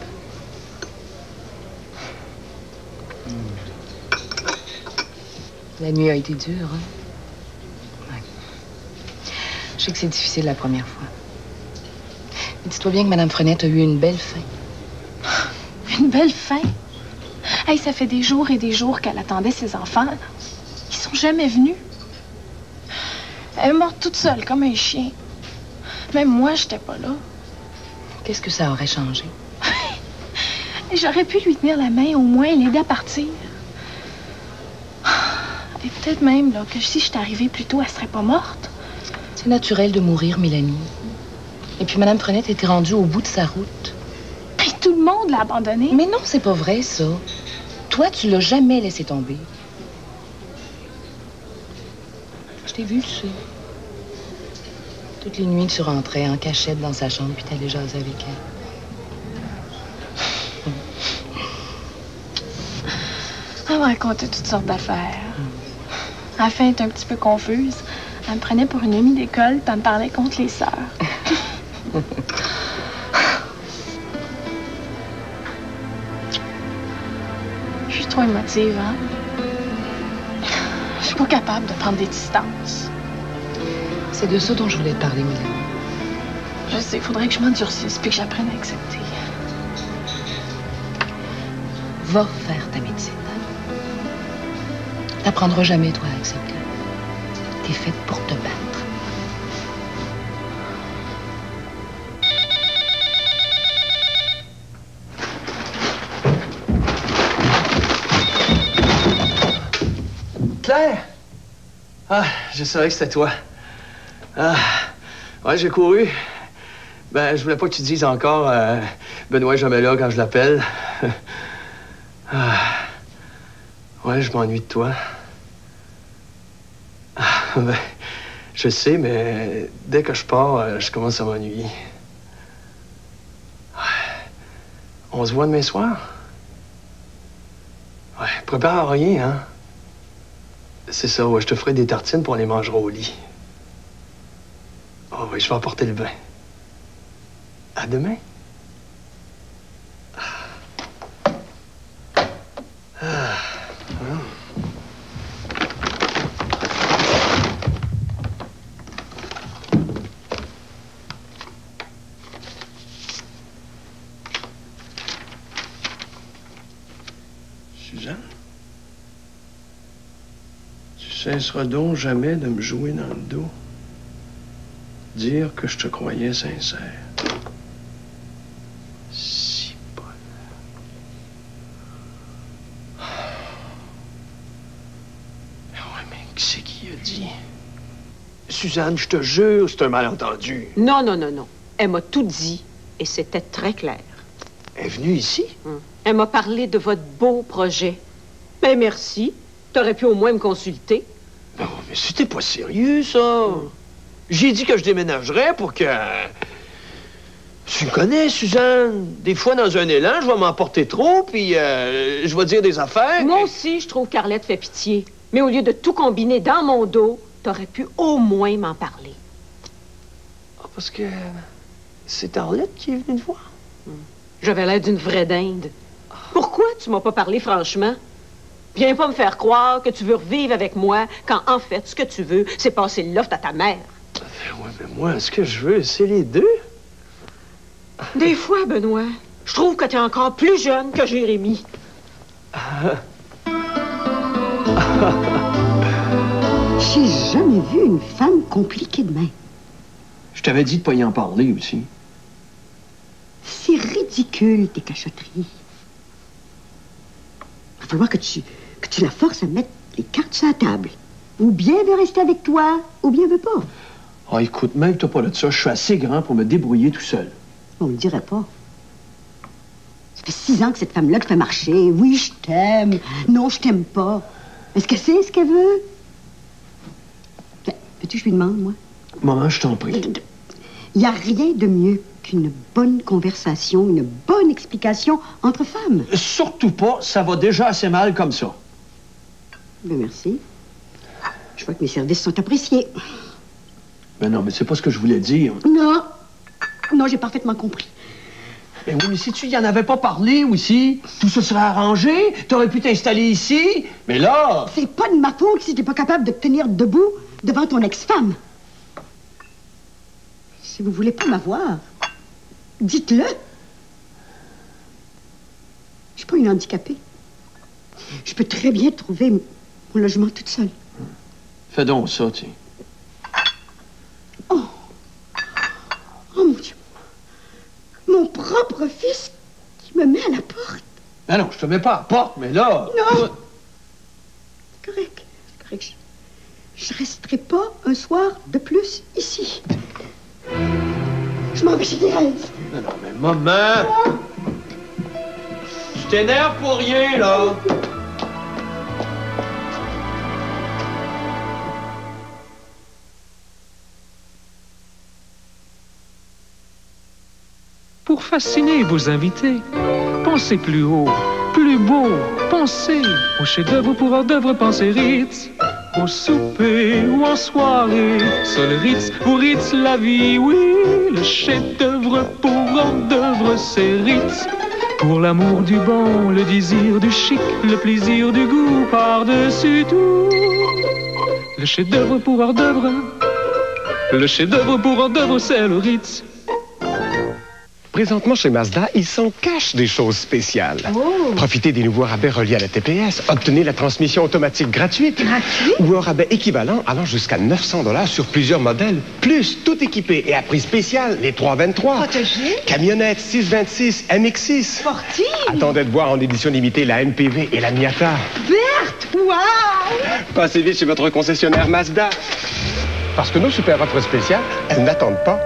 La nuit a été dure, hein? Ouais. Je sais que c'est difficile la première fois. Mais dis-toi bien que Mme Frenette a eu une belle fin. Une belle fin? Hey, ça fait des jours et des jours qu'elle attendait ses enfants. Ils sont jamais venus. Elle est morte toute seule, comme un chien. Même moi, j'étais pas là. Qu'est-ce que ça aurait changé? J'aurais pu lui tenir la main, au moins, et l'aider à partir. Et peut-être même là, que si j'étais arrivée plus tôt, elle serait pas morte. C'est naturel de mourir, Mélanie. Et puis Mme Frenette était rendue au bout de sa route. Et tout le monde l'a abandonnée. Mais non, c'est pas vrai, ça. Toi, tu l'as jamais laissé tomber. Je t'ai vu, tu sais. Toutes les nuits, tu rentrais en cachette dans sa chambre, puis t'allais jaser avec elle. Elle me racontait toutes sortes d'affaires. À la fin, elle était un petit peu confuse. Elle me prenait pour une amie d'école, puis elle me parlait contre les sœurs. Je suis trop émotive, hein? Je suis pas capable de prendre des distances. C'est de ça dont je voulais te parler, Mélanie. Je sais, il faudrait que je m'endurcisse puis que j'apprenne à accepter. Va faire ta médecine. T'apprendras jamais, toi, à accepter. T'es faite pour te battre. Claire? Ah, je savais que c'était toi. Ah, ouais, j'ai couru. Ben, je voulais pas que tu dises encore euh, Benoît est jamais là quand je l'appelle. Ah, ouais, je m'ennuie de toi. Ah, ben, je sais, mais dès que je pars, euh, je commence à m'ennuyer. Ouais. On se voit demain soir? Ouais, prépare rien, hein? C'est ça, ouais, je te ferai des tartines pour les manger au lit. Oh oui, je vais apporter le bain. À demain. Ah. Ah. Suzanne? Tu cesseras donc jamais de me jouer dans le dos. Dire que je te croyais sincère. Si bon. Mais ouais, mais qui c'est qui a dit? Suzanne, je te jure, c'est un malentendu. Non, non, non, non. Elle m'a tout dit et c'était très clair. Elle est venue ici? Hum. Elle m'a parlé de votre beau projet. Ben merci. T'aurais pu au moins me consulter. Non, mais c'était pas sérieux, ça. Hum. J'ai dit que je déménagerais pour que... Tu me connais, Suzanne. Des fois, dans un élan, je vais m'emporter trop, puis euh, je vais dire des affaires. Moi aussi, je trouve qu'Arlette fait pitié. Mais au lieu de tout combiner dans mon dos, t'aurais pu au moins m'en parler. Ah, parce que c'est Arlette qui est venue te voir. Hum. J'avais l'air d'une vraie dinde. Pourquoi tu m'as pas parlé franchement? Viens pas me faire croire que tu veux revivre avec moi quand, en fait, ce que tu veux, c'est passer le loft à ta mère. Oui, mais moi, ce que je veux, c'est les deux. Des fois, Benoît, je trouve que t'es encore plus jeune que Jérémie. J'ai jamais vu une femme compliquée de main. Je t'avais dit de pas y en parler aussi. C'est ridicule, tes cachotteries. Il va falloir que tu, que tu la forces à mettre les cartes sur la table. Ou bien elle veut rester avec toi, ou bien elle veut pas. Ah, écoute, même que t'as pas de ça, je suis assez grand pour me débrouiller tout seul. On le dirait pas. Ça fait six ans que cette femme-là te fait marcher. Oui, je t'aime. Non, je t'aime pas. Est-ce qu'elle sait ce qu'elle veut? Veux-tu que je lui demande, moi? Maman, je t'en prie. Il n'y a rien de mieux qu'une bonne conversation, une bonne explication entre femmes. Surtout pas, ça va déjà assez mal comme ça. Ben merci. Je vois que mes services sont appréciés. Ben non, mais c'est pas ce que je voulais dire. Non. Non, j'ai parfaitement compris. Ben oui, mais si tu y en avais pas parlé aussi, tout ça serait arrangé, t'aurais pu t'installer ici, mais là... C'est pas de ma faute si t'es pas capable de te tenir debout devant ton ex-femme. Si vous voulez pas m'avoir, dites-le. Je suis pas une handicapée. Je peux très bien trouver mon logement toute seule. Fais donc ça, tiens. Oh. Oh, mon Dieu. Mon propre fils qui me met à la porte. Ben non, je te mets pas à la porte, mais là... Non. C'est correct. C'est correct. Je, je resterai pas un soir de plus ici. Je m'en vais chez Thérèse. Non, non, mais maman... Tu t'énerves pour rien, là. Pour fasciner vos invités, pensez plus haut, plus beau, pensez au chef-d'œuvre pour hors-d'œuvre, pensez Ritz. Au souper ou en soirée, seul Ritz vous Ritz la vie, oui. Le chef-d'œuvre pour hors-d'œuvre, c'est Ritz. Pour l'amour du bon, le désir du chic, le plaisir du goût par-dessus tout. Le chef-d'œuvre pour hors-d'œuvre, le chef-d'œuvre pour hors-d'œuvre, c'est le Ritz. Présentement, chez Mazda, ils s'en cachent des choses spéciales. Oh. Profitez des nouveaux rabais reliés à la T P S. Obtenez la transmission automatique gratuite. Gratuite? Ou un rabais équivalent allant jusqu'à neuf cents dollars sur plusieurs modèles. Plus, tout équipé et à prix spécial, les trois vingt-trois. Protégé? Camionnette six vingt-six, M X six. Sportive? Attendez de voir en édition limitée la M P V et la Miata. Berthe, wow! Passez vite chez votre concessionnaire Mazda. Parce que nos super offres spéciales, elles n'attendent pas.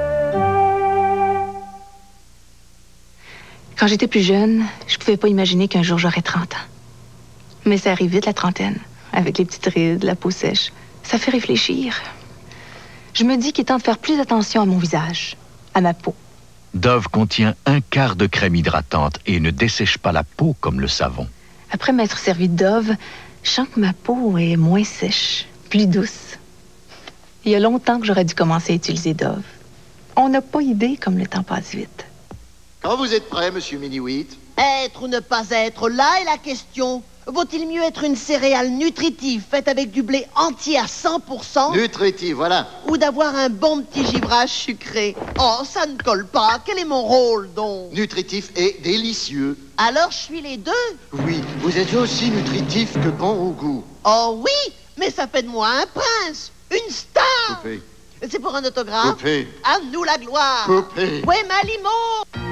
Quand j'étais plus jeune, je pouvais pas imaginer qu'un jour j'aurais trente ans. Mais ça arrive vite, la trentaine, avec les petites rides, la peau sèche. Ça fait réfléchir. Je me dis qu'il est temps de faire plus attention à mon visage, à ma peau. Dove contient un quart de crème hydratante et ne dessèche pas la peau comme le savon. Après m'être servi de Dove, je sens que ma peau est moins sèche, plus douce. Il y a longtemps que j'aurais dû commencer à utiliser Dove. On n'a pas idée comme le temps passe vite. Quand vous êtes prêt, monsieur Miniwheat? Être ou ne pas être, là est la question. Vaut-il mieux être une céréale nutritive faite avec du blé entier à cent pour cent? Nutritive, voilà. Ou d'avoir un bon petit givrage sucré? Oh, ça ne colle pas. Quel est mon rôle, donc? Nutritif et délicieux. Alors, je suis les deux? Oui, vous Vous êtes aussi nutritif que bon au goût. Oh oui, mais ça fait de moi un prince, une star. Coupé. C'est pour un autographe. Coupé. À nous la gloire. Coupé. Ouais, Malimo.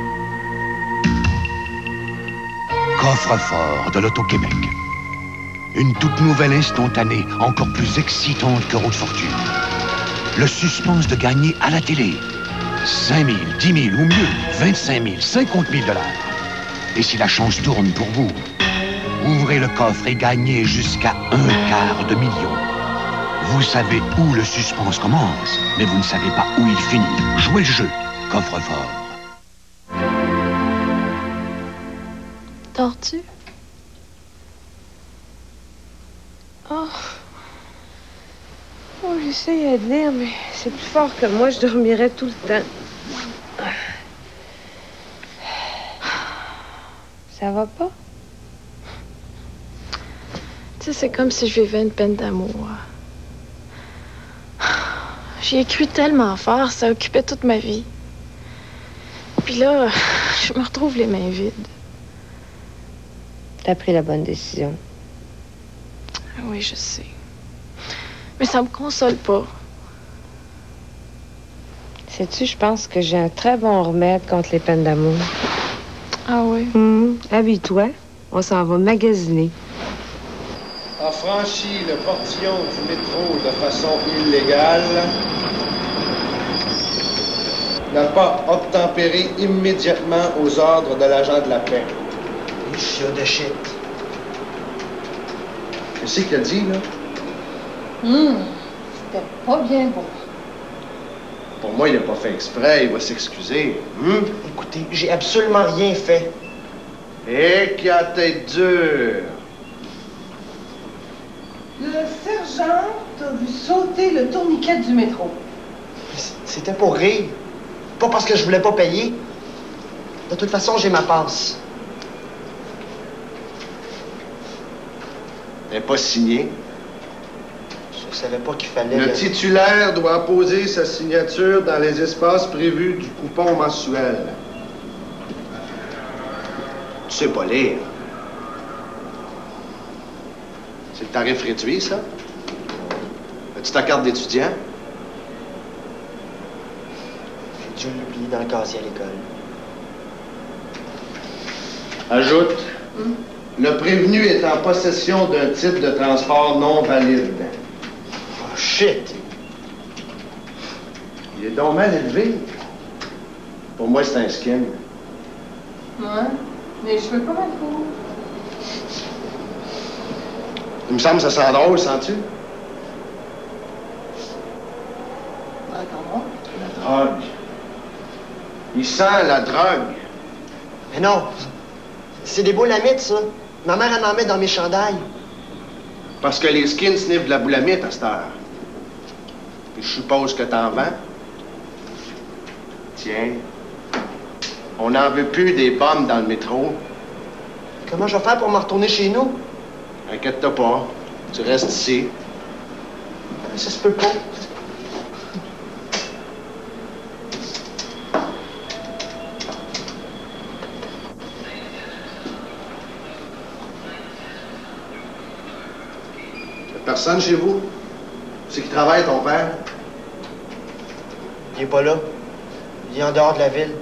Coffre-fort de l'Auto-Québec. Une toute nouvelle instantanée, encore plus excitante que Route Fortune. Le suspense de gagner à la télé. cinq mille, dix mille ou mieux, vingt-cinq mille, cinquante mille dollars. Et si la chance tourne pour vous, ouvrez le coffre et gagnez jusqu'à un quart de million. Vous savez où le suspense commence, mais vous ne savez pas où il finit. Jouez le jeu. Coffre-fort. Dors-tu? Oh. Oh, j'essaye de lire, mais c'est plus fort que moi. Je dormirais tout le temps. Ça va pas? Tu sais, c'est comme si je vivais une peine d'amour. J'y ai cru tellement fort, ça occupait toute ma vie. Puis là, je me retrouve les mains vides. T'as pris la bonne décision. Oui, je sais. Mais ça me console pas. Sais-tu, je pense que j'ai un très bon remède contre les peines d'amour. Ah oui? Hum, habille-toi, on s'en va magasiner. A franchi le portillon du métro de façon illégale. N'a pas obtempéré immédiatement aux ordres de l'agent de la paix. Chien de shit. Qu'est-ce qu'il a dit, là? Hum, c'était pas bien beau. Pour moi, il n'a pas fait exprès, il va s'excuser. Hum? Écoutez, j'ai absolument rien fait. Et qui a tête dure. Le sergent t'a vu sauter le tourniquet du métro. C'était pour rire. Pas parce que je voulais pas payer. De toute façon, j'ai ma passe. Elle n'est pas signée. Je savais pas qu'il fallait... Le titulaire doit poser sa signature dans les espaces prévus du coupon mensuel. Tu sais pas lire. C'est le tarif réduit, ça? As-tu ta carte d'étudiant? J'ai dû l'oublier dans le casier à l'école. Ajoute. Hum? Le prévenu est en possession d'un titre de transport non valide. Oh, shit! Il est donc mal élevé. Pour moi, c'est un skin. Ouais, mais je veux pas mal court. Il me semble que ça sent drôle, sens-tu? Ouais, comment? La drogue. Il sent la drogue. Mais non! C'est des boulamites, ça. Ma mère en en met dans mes chandails. Parce que les skins sniffent de la boulamite à cette heure. Et je suppose que t'en vends. Tiens. On n'en veut plus des pommes dans le métro. Comment je vais faire pour me retourner chez nous? Inquiète-toi pas. Tu restes ici. Ça se peut pas. Personne chez vous? C'est qui travaille, ton père? Il est pas là. Il est en dehors de la ville.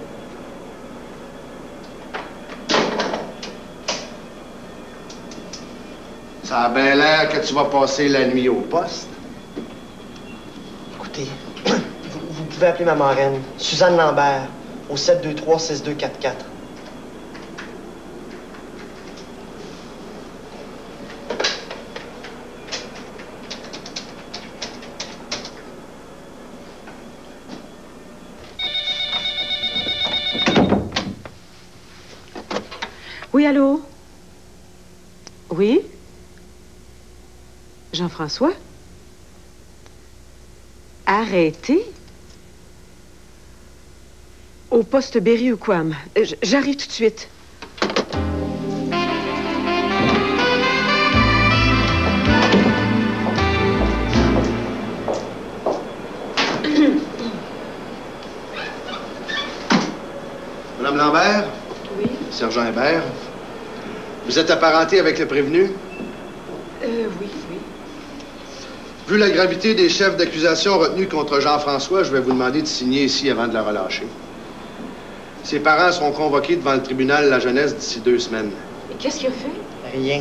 Ça a bien l'air que tu vas passer la nuit au poste. Écoutez, vous, vous pouvez appeler ma marraine, Suzanne Lambert, au sept deux trois six deux quatre quatre. Oui, allô? Oui? Jean-François? Arrêtez? Au poste Berry-UQAM. J'arrive tout de suite. Madame Lambert? Oui? Sergent Hébert? Vous êtes apparenté avec le prévenu? Euh, oui, oui. Vu la gravité des chefs d'accusation retenus contre Jean-François, je vais vous demander de signer ici avant de la relâcher. Ses parents seront convoqués devant le tribunal de la jeunesse d'ici deux semaines. Et qu'est-ce qu'il a fait? Rien.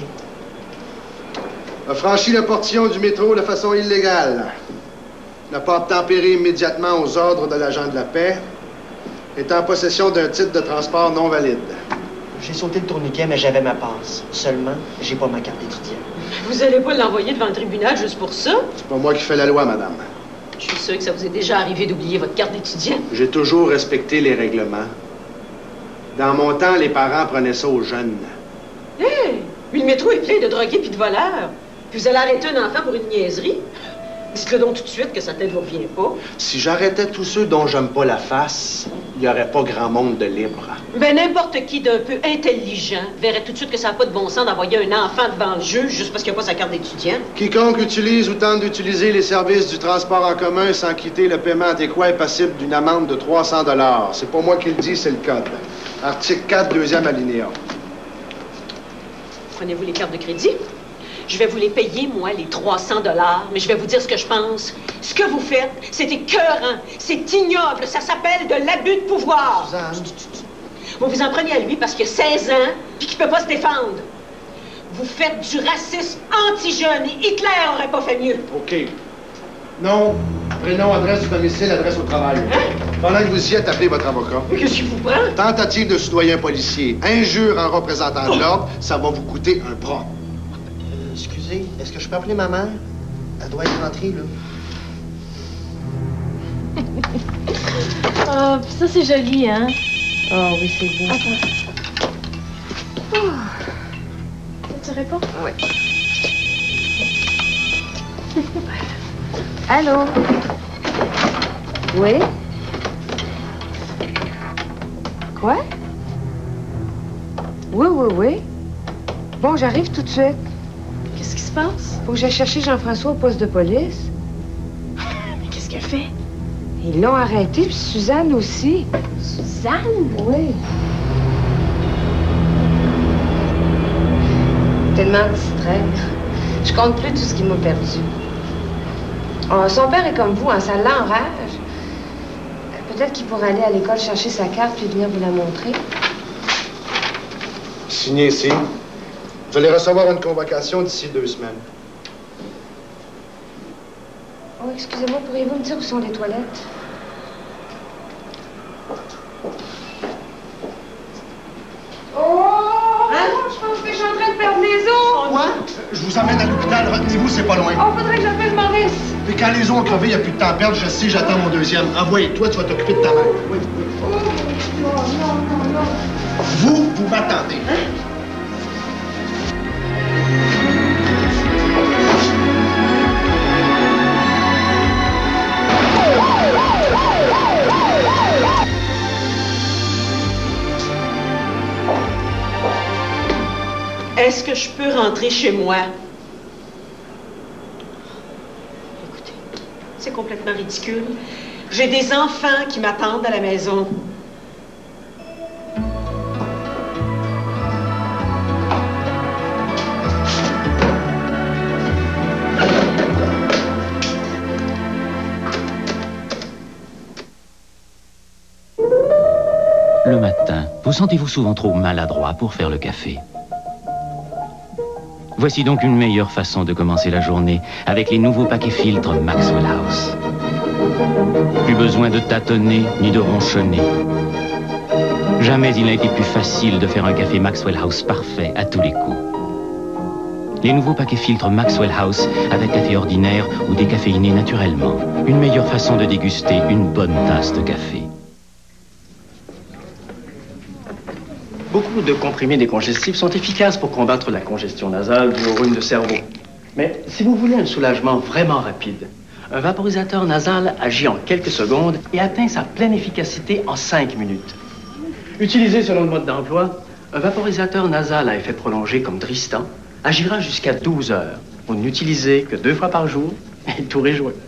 A franchi le portillon du métro de façon illégale. N'a pas obtempéré immédiatement aux ordres de l'agent de la paix. Est en possession d'un titre de transport non valide. J'ai sauté le tourniquet, mais j'avais ma passe. Seulement, j'ai pas ma carte d'étudiant. Vous allez pas l'envoyer devant le tribunal juste pour ça? C'est pas moi qui fais la loi, madame. Je suis sûre que ça vous est déjà arrivé d'oublier votre carte d'étudiant. J'ai toujours respecté les règlements. Dans mon temps, les parents prenaient ça aux jeunes. Hé! Hey, puis le métro est plein de drogués puis de voleurs. Puis vous allez arrêter un enfant pour une niaiserie? Dites-le donc tout de suite que sa tête vous revient pas. Si j'arrêtais tous ceux dont j'aime pas la face, il n'y aurait pas grand monde de libre. Ben, n'importe qui d'un peu intelligent verrait tout de suite que ça n'a pas de bon sens d'envoyer un enfant devant le juge juste parce qu'il n'a pas sa carte d'étudiant. Quiconque utilise ou tente d'utiliser les services du transport en commun sans quitter le paiement adéquat est passible d'une amende de trois cents dollars. C'est pas moi qui le dis, c'est le code. Article quatre, deuxième alinéa. Prenez-vous les cartes de crédit? Je vais vous les payer, moi, les trois cents dollars, mais je vais vous dire ce que je pense. Ce que vous faites, c'est écœurant, c'est ignoble, ça s'appelle de l'abus de pouvoir. Suzanne. Vous vous en prenez à lui parce qu'il a seize ans puis qu'il peut pas se défendre. Vous faites du racisme anti-jeune et Hitler aurait pas fait mieux. OK. Nom, prénom, adresse du domicile, adresse au travail. Hein? Pendant que vous y êtes, appelez votre avocat. Mais qu'est-ce qui vous prend? Tentative de soudoyer un policier, injure en représentant de l'ordre, ça va vous coûter un bras. Euh, excusez, est-ce que je peux appeler ma mère? Elle doit être rentrée, là. Ah, puis ça, c'est joli, hein? Oh oui, c'est beau. Attends. Oh. Tu réponds? Oui. Allô? Oui? Quoi? Oui, oui, oui. Bon, j'arrive tout de suite. Qu'est-ce qui se passe? Faut que j'aille chercher Jean-François au poste de police. Mais qu'est-ce qu'elle fait? Ils l'ont arrêté, puis Suzanne aussi. Suzanne? Oui. Tellement distrait. Je compte plus tout ce qui m'a perdu. Oh, son père est comme vous, hein, ça l'enrage. Peut-être qu'il pourrait aller à l'école chercher sa carte puis venir vous la montrer. Signez ici. Vous allez recevoir une convocation d'ici deux semaines. Oh, excusez-moi, pourriez-vous me dire où sont les toilettes? Oh! Hein? Je pense que je suis en train de perdre les os! Quoi? Je vous emmène à l'hôpital, retenez-vous, c'est pas loin. Oh, faudrait que j'appelle Maurice! Mais quand les os ont crevé, il n'y a plus de temps à perdre, je sais, j'attends mon deuxième. Envoyez, toi, tu vas t'occuper de ta mère. Oui, oui. Oh, non, non, non, non. Vous, vous m'attendez. Hein? Est-ce que je peux rentrer chez moi? Écoutez, c'est complètement ridicule. J'ai des enfants qui m'attendent à la maison. Le matin, vous sentez-vous souvent trop maladroit pour faire le café? Voici donc une meilleure façon de commencer la journée avec les nouveaux paquets filtres Maxwell House. Plus besoin de tâtonner ni de ronchonner. Jamais il n'a été plus facile de faire un café Maxwell House parfait à tous les coups. Les nouveaux paquets filtres Maxwell House avec café ordinaire ou décaféiné naturellement. Une meilleure façon de déguster une bonne tasse de café. Beaucoup de comprimés décongestifs sont efficaces pour combattre la congestion nasale due au rhume de cerveau. Mais si vous voulez un soulagement vraiment rapide, un vaporisateur nasal agit en quelques secondes et atteint sa pleine efficacité en cinq minutes. Utilisé selon le mode d'emploi, un vaporisateur nasal à effet prolongé comme Tristan agira jusqu'à douze heures. Vous ne l'utilisez que deux fois par jour et tout est joué.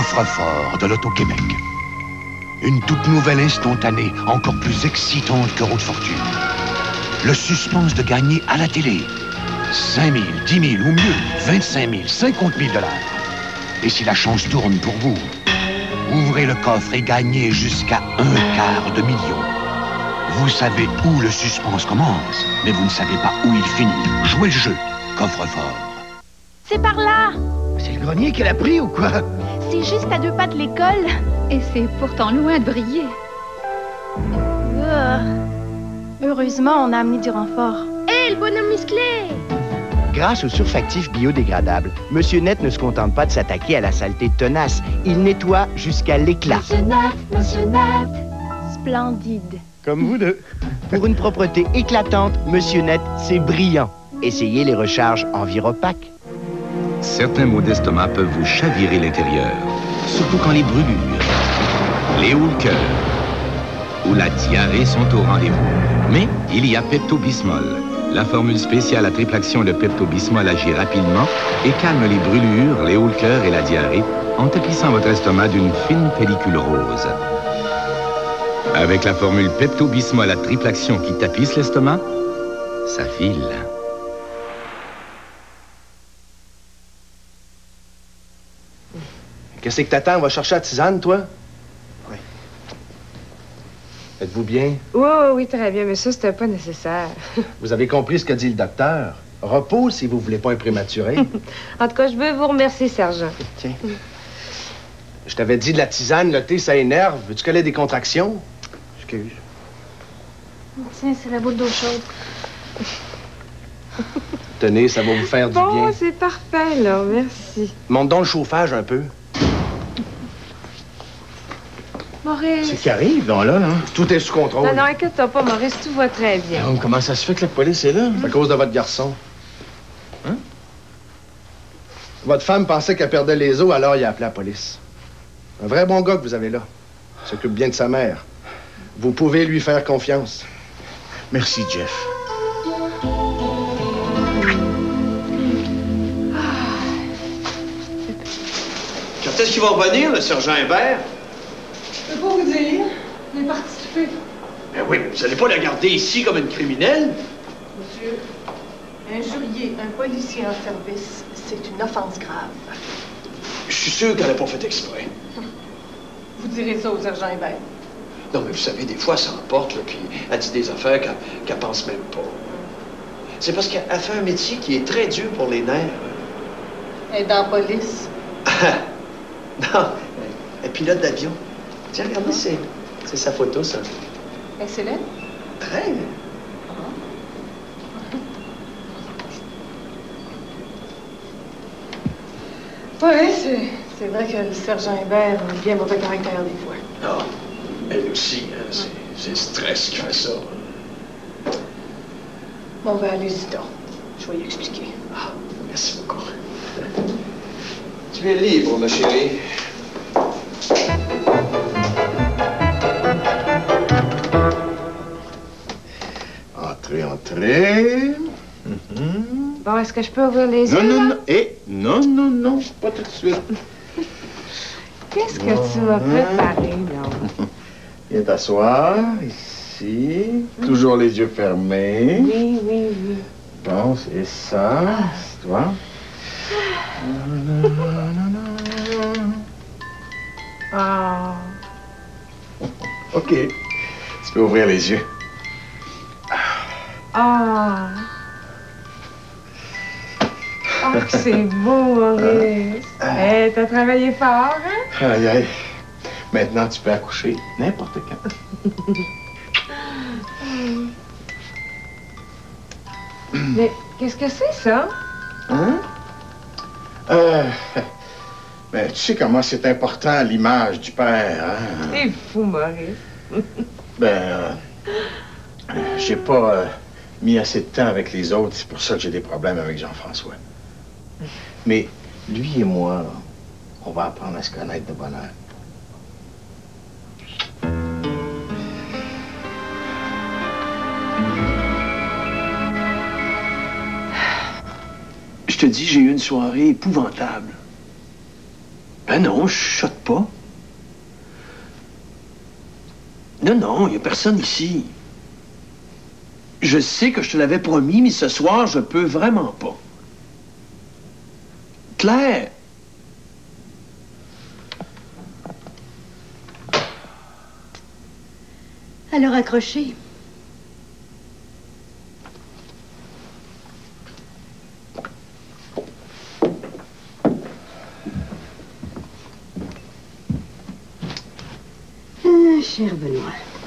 Coffre-fort de l'Auto-Québec. Une toute nouvelle instantanée, encore plus excitante que Route Fortune. Le suspense de gagner à la télé. cinq mille, dix mille ou mieux, vingt-cinq mille, cinquante mille dollars. Et si la chance tourne pour vous, ouvrez le coffre et gagnez jusqu'à un quart de million. Vous savez où le suspense commence, mais vous ne savez pas où il finit. Jouez le jeu. Coffre-fort. C'est par là! C'est le grenier qu'elle a pris ou quoi? C'est juste à deux pas de l'école. Et c'est pourtant loin de briller. Euh... Heureusement, on a amené du renfort. Hé, le bonhomme musclé! Grâce au surfactif biodégradable, Monsieur Net ne se contente pas de s'attaquer à la saleté tenace. Il nettoie jusqu'à l'éclat. Monsieur Net, Monsieur Net. Splendide. Comme vous deux. Pour une propreté éclatante, Monsieur Net, c'est brillant. Essayez les recharges Enviropac. Certains maux d'estomac peuvent vous chavirer l'intérieur, surtout quand les brûlures, les hauts le cœur ou la diarrhée sont au rendez-vous. Mais il y a Pepto-Bismol. La formule spéciale à triple action de Pepto-Bismol agit rapidement et calme les brûlures, les hauts le cœur et la diarrhée en tapissant votre estomac d'une fine pellicule rose. Avec la formule Pepto-Bismol à triple action qui tapisse l'estomac, ça file. Qu'est-ce que t'attends? On va chercher la tisane, toi? Oui. Êtes-vous bien? Oui, oui, oui, très bien, mais ça, c'était pas nécessaire. Vous avez compris ce qu'a dit le docteur? Repos si vous voulez pas un prématuré. En tout cas, je veux vous remercier, sergent. Tiens. Je t'avais dit de la tisane, le thé, ça énerve. Veux-tu qu'elle ait des contractions? Excuse. Tiens, c'est la boule d'eau chaude. Tenez, ça va vous faire du bon, bien. Bon, c'est parfait, là. Merci. Monte donc le chauffage un peu. Maurice. C'est qui arrive, donc, là, là? Tout est sous contrôle. Non, non, inquiète-toi pas, Maurice, tout va très bien. Non, comment ça se fait que la police est là? C'est à cause de votre garçon. Hein? Votre femme pensait qu'elle perdait les os, alors il a appelé la police. Un vrai bon gars que vous avez là. Il s'occupe bien de sa mère. Vous pouvez lui faire confiance. Merci, Jeff. Quand est-ce qu'il va revenir, le sergent Hébert? Je peux pas vous dire. Il est parti souper. Ben oui, mais vous allez pas la garder ici comme une criminelle? Monsieur, injurier un policier en service, c'est une offense grave. Je suis sûr qu'elle n'a pas fait exprès. Vous direz ça au sergent Hébert. Non, mais vous savez, des fois, ça emporte, là, puis elle dit des affaires qu'elle qu'elle pense même pas. C'est parce qu'elle fait un métier qui est très dur pour les nerfs. Elle est dans la police. Non, elle pilote d'avion. Tiens, regardez, c'est, c'est sa photo, ça. Excellent. Très. Oui, c'est, c'est vrai que le sergent Hébert a bien mauvais caractère des fois. Ah, elle aussi, hein, c'est, c'est le stress qui fait ça. Bon, ben, allez-y donc. Je vais y expliquer. Ah, merci beaucoup. Tu es libre, ma chérie. Entrez, entrez. Mm-hmm. Bon, est-ce que je peux ouvrir les yeux? Non, non, là? non. Eh, non, non, non, pas tout de suite. Qu'est-ce que tu m'as préparé, là? Viens t'asseoir, ici. Toujours les yeux fermés. Oui, oui, oui. Bon, c'est ça. C'est toi. Ah. OK. Tu peux ouvrir les yeux. Ah. Ah, que c'est beau, Maurice. Eh, t'as travaillé fort, hein? Aïe, aïe. Maintenant, tu peux accoucher n'importe quand. Mais qu'est-ce que c'est, ça? Hein? Euh... Ben, tu sais comment c'est important l'image du père, hein? T'es fou, Maurice. Ben, euh, j'ai pas euh, mis assez de temps avec les autres. C'est pour ça que j'ai des problèmes avec Jean-François. Mais lui et moi, on va apprendre à se connaître de bonne heure. Je te dis, j'ai eu une soirée épouvantable. Ben non, je chuchote pas. Non, non, il n'y a personne ici. Je sais que je te l'avais promis, mais ce soir, je peux vraiment pas. Claire! Alors accrochez. Ah, cher Benoît.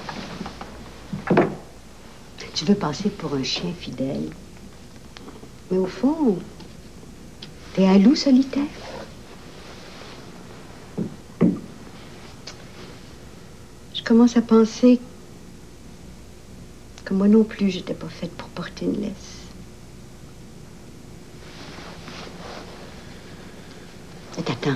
Tu veux passer pour un chien fidèle. Mais au fond, t'es un loup solitaire. Je commence à penser que moi non plus, j'étais pas faite pour porter une laisse. Et t'attends.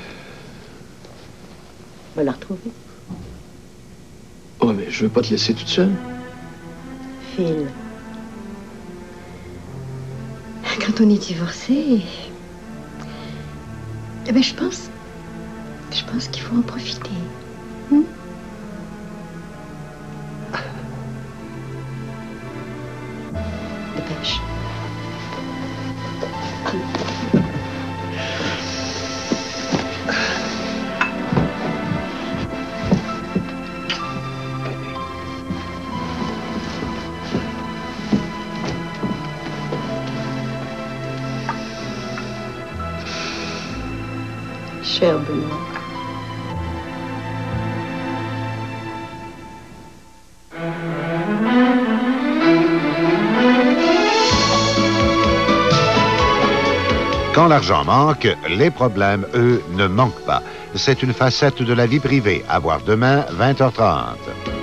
On va la retrouver. Oh, mais je veux pas te laisser toute seule. Phil, quand on est divorcé, eh ben, je pense, je pense qu'il faut en profiter. Hmm? Dépêche. Cher Benoît. Quand l'argent manque, les problèmes, eux, ne manquent pas. C'est une facette de la vie privée. À voir demain, vingt heures trente.